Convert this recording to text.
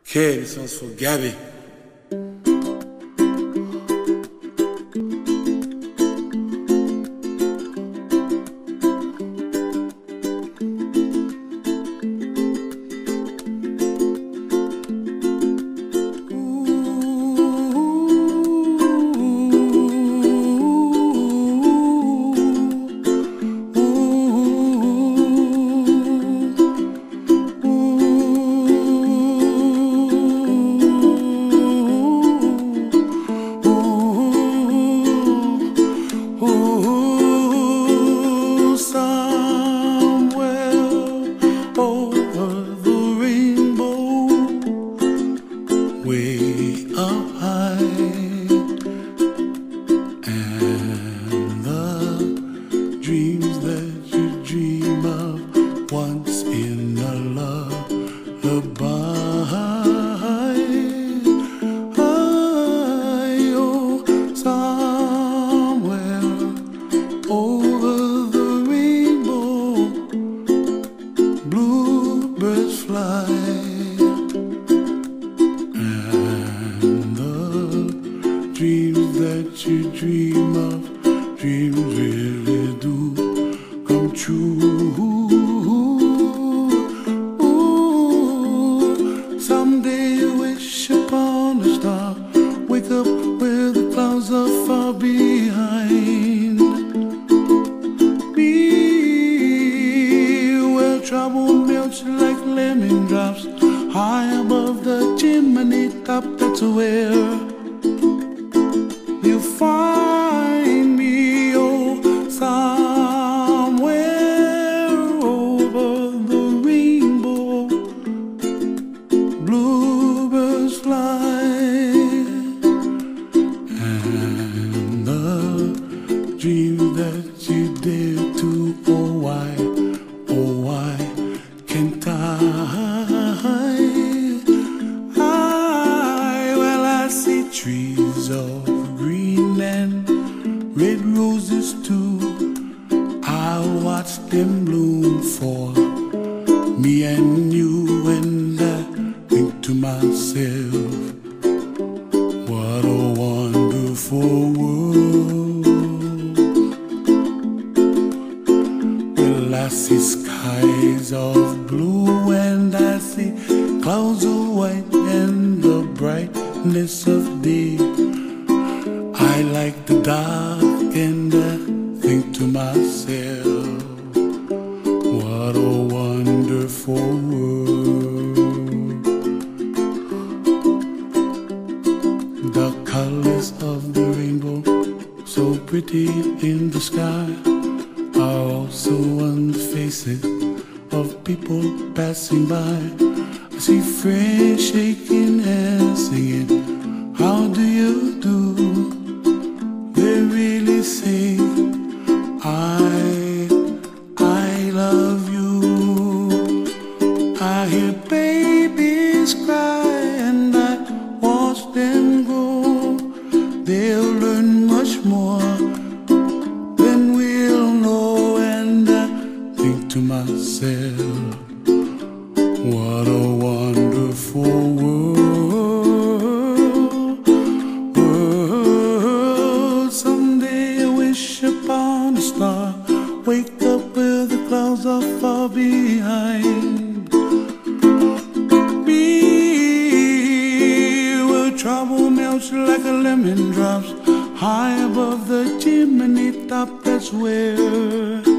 Okay, this one's for Gabby. Way up high, and the dreams that you dream of once in a lullaby. Oh, somewhere over the rainbow, bluebirds fly. Dreams that you dream of, dreams really do come true. Ooh, someday you wish upon a star, wake up where the clouds are far behind. Be where trouble melts like lemon drops, high above the chimney top. That's where you find me, oh, somewhere over the rainbow, bluebirds fly, and the dreams that you dare to, oh why can't well, I see trees of green and red roses too. I'll watch them bloom for me and you, and I think to myself, what a wonderful world. Well, I see skies of blue and I see clouds of white and the brightness of day. I like the dark and I think to myself, what a wonderful world. The colors of the rainbow, so pretty in the sky, are also on the faces of people passing by. I see friends shaking hands singing, how do you do? They really say, I love you. I hear babies cry and I watch them grow. They'll learn much more than we'll know, and I think to myself, what a wonderful world. Someday I wish upon a star, wake up where the clouds are far behind. Be where trouble melts like a lemon drops, high above the chimney top. That's where